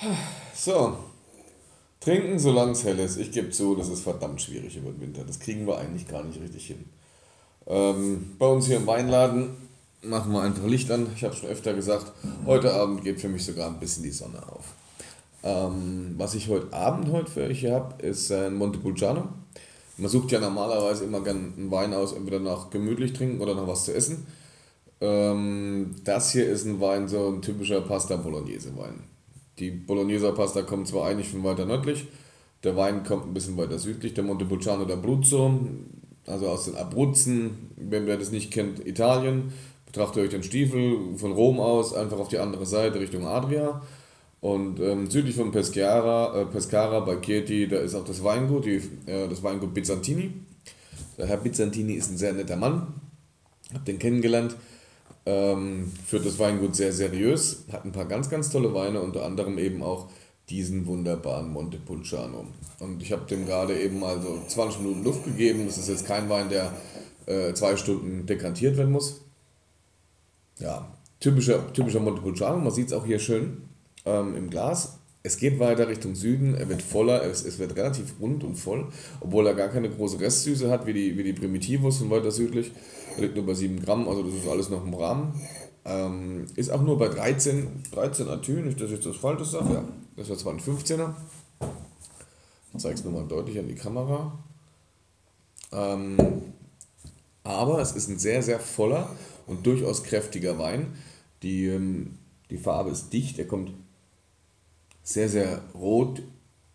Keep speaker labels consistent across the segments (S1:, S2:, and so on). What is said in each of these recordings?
S1: So, trinken, solange es hell ist. Ich gebe zu, das ist verdammt schwierig über den Winter. Das kriegen wir eigentlich gar nicht richtig hin. Bei uns hier im Weinladen machen wir einfach Licht an. Ich habe schon öfter gesagt, heute Abend geht für mich sogar ein bisschen die Sonne auf. Was ich heute für euch hier habe, ist ein Montepulciano. Man sucht ja normalerweise immer gerne einen Wein aus, entweder nach gemütlich trinken oder nach was zu essen. Das hier ist ein Wein, so ein typischer Pasta Bolognese Wein. Die Bologneser Pasta kommt zwar eigentlich von weiter nördlich, der Wein kommt ein bisschen weiter südlich, der Montepulciano d'Abruzzo, also aus den Abruzzen, wenn wer das nicht kennt, Italien. Betrachtet euch den Stiefel von Rom aus, einfach auf die andere Seite Richtung Adria. Und südlich von Pescara bei Chieti, da ist auch das Weingut, das Weingut Bizzantini. Der Herr Bizzantini ist ein sehr netter Mann, habe den kennengelernt, führt das Weingut sehr seriös, hat ein paar ganz tolle Weine, unter anderem eben auch diesen wunderbaren Montepulciano. Und ich habe dem gerade eben mal so 20 Minuten Luft gegeben. Das ist jetzt kein Wein, der 2 Stunden dekantiert werden muss. Ja, typischer Montepulciano, man sieht es auch hier schön im Glas. Es geht weiter Richtung Süden, er wird voller, es wird relativ rund und voll, obwohl er gar keine große Restsüße hat, wie die Primitivos von weiter südlich. Er liegt nur bei 7 Gramm, also das ist alles noch im Rahmen. Ist auch nur bei 13 Atü, nicht dass ich das Falsches sage, ja, das war zwar ein 15er. Ich zeige es nochmal deutlich an die Kamera. Ähm, aber es ist ein sehr voller und durchaus kräftiger Wein. Die Farbe ist dicht, er kommt sehr rot,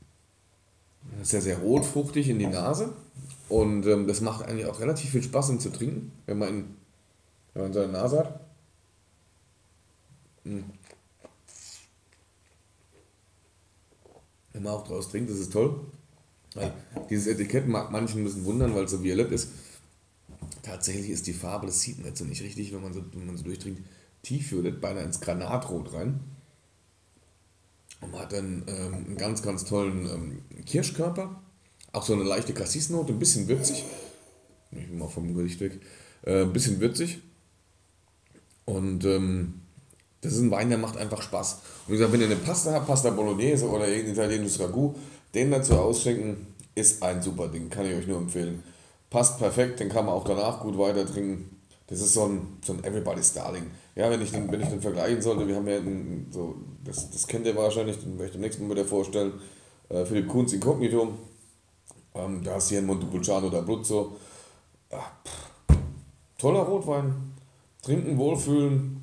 S1: sehr rotfruchtig in die Nase. Und das macht eigentlich auch relativ viel Spaß, ihn zu trinken, wenn man seine Nase hat. Mm. Wenn man auch draus trinkt, das ist toll. Weil dieses Etikett mag manchen ein bisschen wundern, weil es so violett ist. Tatsächlich ist die Farbe, das sieht man jetzt so nicht richtig, wenn man so durchtrinkt, tiefviolett, beinahe ins Granatrot rein. Und man hat dann einen ganz tollen Kirschkörper, auch so eine leichte Cassis-Note, ein bisschen würzig. Ich bin mal vom Gericht weg. Ein bisschen würzig. Und das ist ein Wein, der macht einfach Spaß. Und wie gesagt, wenn ihr eine Pasta habt, Pasta Bolognese oder irgendein italienisches Ragout, den dazu ausschenken, ist ein super Ding, kann ich euch nur empfehlen. Passt perfekt, den kann man auch danach gut weiter trinken. Das ist so ein Everybody's Darling. Ja, wenn ich den vergleichen sollte, wir haben ja das kennt ihr wahrscheinlich, den werde ich demnächst mal wieder vorstellen. Philipp Kunz Incognito. Da ist hier ein Montepulciano d'Abruzzo. Ah, toller Rotwein. Trinken, wohlfühlen.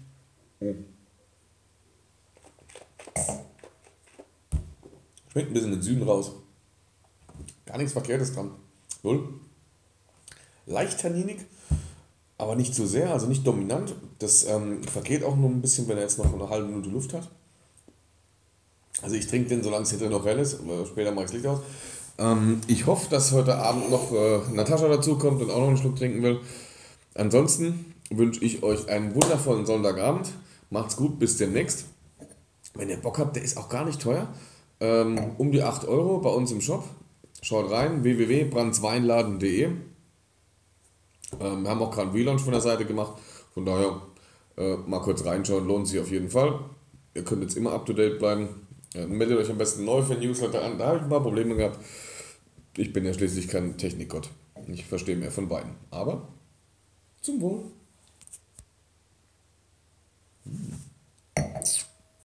S1: Schmeckt ein bisschen in den Süden raus. Gar nichts Verkehrtes dran. Null. Leicht tanninig, aber nicht zu sehr, also nicht dominant. Das vergeht auch nur ein bisschen, wenn er jetzt noch eine halbe Minute Luft hat. Also ich trinke den, solange es hinterher noch hell ist, aber später mache ich das Licht aus. Ich hoffe, dass heute Abend noch Natascha dazu kommt und auch noch einen Schluck trinken will. Ansonsten wünsche ich euch einen wundervollen Sonntagabend. Macht's gut, bis demnächst. Wenn ihr Bock habt, der ist auch gar nicht teuer. Um die 8 Euro bei uns im Shop. Schaut rein, www.brandsweinladen.de. Wir haben auch gerade einen Relaunch von der Seite gemacht. Von daher mal kurz reinschauen, lohnt sich auf jeden Fall. Ihr könnt jetzt immer up to date bleiben. Meldet euch am besten neu für Newsletter an. Da habe ich ein paar Probleme gehabt. Ich bin ja schließlich kein Technikgott. Ich verstehe mehr von beiden. Aber zum Wohl.